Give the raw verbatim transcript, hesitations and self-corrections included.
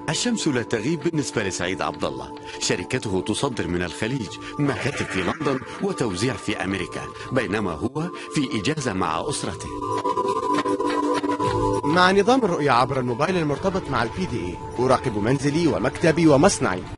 الشمس لا تغيب بالنسبة لسعيد عبد الله. شركته تصدر من الخليج، مكاتب في لندن وتوزيع في أمريكا، بينما هو في إجازة مع أسرته. مع نظام الرؤية عبر الموبايل المرتبط مع البي دي اي أراقب منزلي ومكتبي ومصنعي